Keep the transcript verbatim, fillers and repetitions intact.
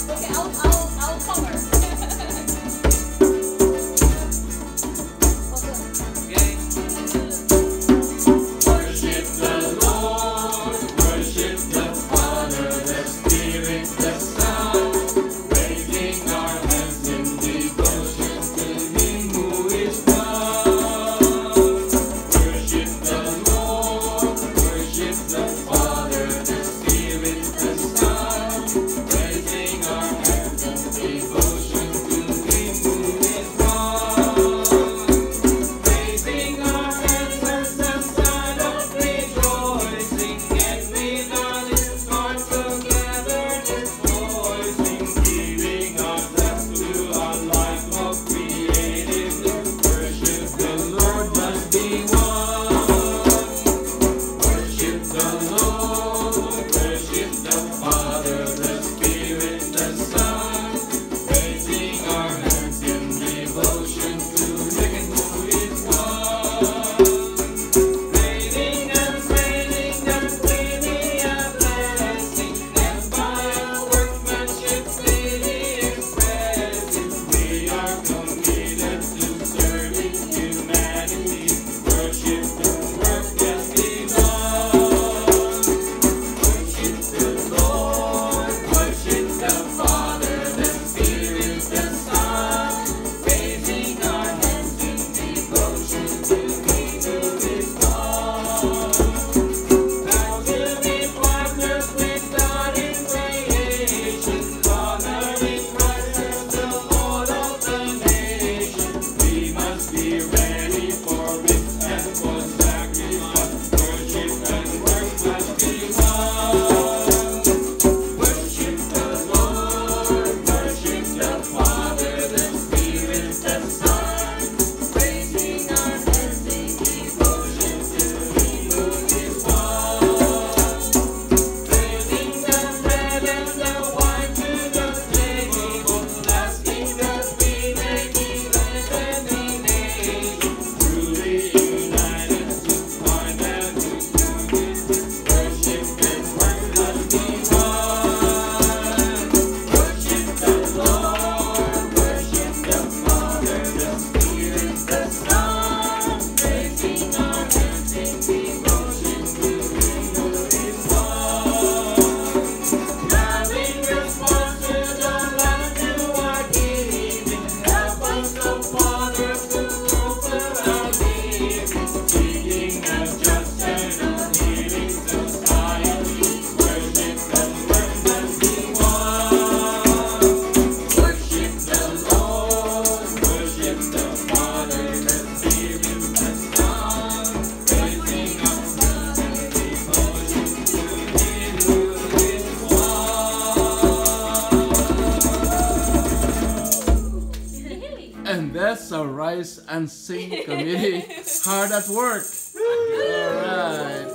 Okay, I'll, I'll, I'll cover. Okay. Worship the Lord, worship the Father, the Spirit, the Son, raising our hands in devotion to Him who is one. Worship the Lord, worship the Father, the Spirit, the Son, raising our hands in devotion to Him who is one. Raising our hands as a sign of rejoicing, and with our lips join together this voicing, giving ourselves to our life of creative. Worship the Lord must be one. Worship the Lord, worship the Father, the Spirit, the Son, raising our hands in devotion to Him who is one. Praying and praying and pleading a blessing, and by our workmanship freely expressing, we are committed to serving humanity. Worship the work that we done. Worship the Lord, worship the Father, the Spirit, the Son, raising our hands in devotion to Him who is one. Now to be partners with God in creation, honoring Christ as the Lord of the nations, we must be ready for it and for sacrifice. Worship and work must be one. Worship the Lord, worship the Father, the Spirit, the Son, raising our hands in devotion to Him who is one. Bringing the bread and the wine to the table, asking that we may be led any nation, truly united to find and to do this. Worship and work must be one. Worship the Lord, worship the Father, the Spirit, the Son, raising our hands in devotion to Him who is one. Having response to the love to our giving, help us, O Father, to open our living, seeking a just and a healing society. Worship and work must be one. Worship the Lord, worship the Father, the Spirit, the Son, raising our hands in devotion to Him who is one. And that's a Rise and Sing committee hard at work. All right.